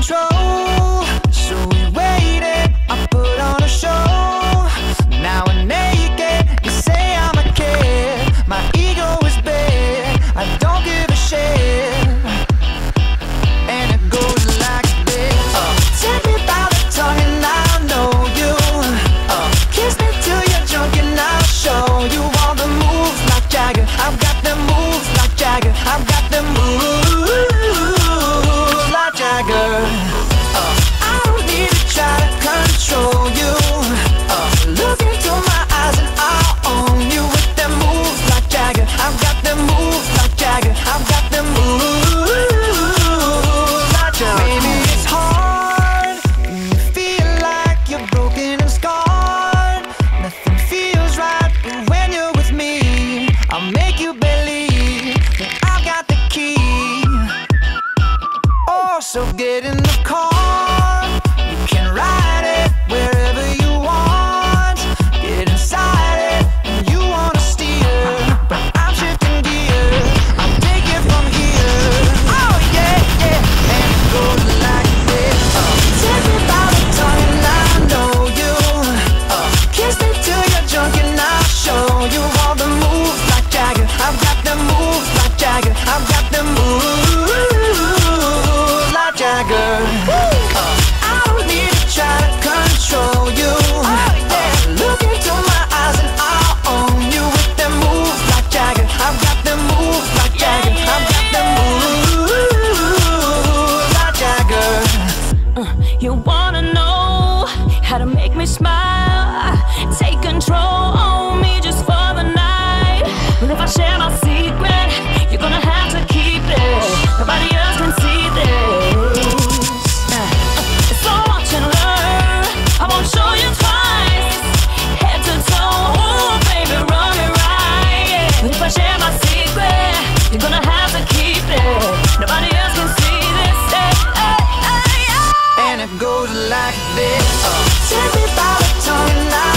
control. So we waited, I put on a show. Now we're naked, you say I'm a kid. My ego is big, I don't give a shit. And it goes like this. Take me by the tongue and I'll know you. Kiss me till you're drunk and I'll show you all the moves like Jagger. I've got the moves like Jagger. I've got the moves like Jagger. I don't need to try to control you. Look into my eyes and I'll own you with them moves like Jagger. I've got them moves like Jagger. I've got them moves like Jagger. Maybe it's hard when you feel like you're broken and scarred. Nothing feels right, but when you're with me, I'll make you believe that I've got the key. Oh, so get in the car, you can ride it wherever you want. Get inside it, and you wanna steer, but I'm shifting gears. I'll take it from here. Oh yeah, yeah, and it goes like this. Take me by the tongue and I know you. Kiss me till you're drunk and I'll show you all the moves like Jagger. I've got the moves like Jagger. I've got the moves like Jagger. I don't need to try to control you. Look into my eyes and I'll own you with them moves like Jagger. I've got them moves like Jagger. I've got them moves like Jagger. You wanna know how to make me smile? Take control on me just for the night. Well, if I share my secret, you're gonna have to keep it. Nobody else can see this. It's so watch and learn. I won't show you twice. Head to toe, ooh, baby, run it right. But if I share my secret, you're gonna have to keep it. Nobody else can see this. And it goes like this. Take me by the tongue and I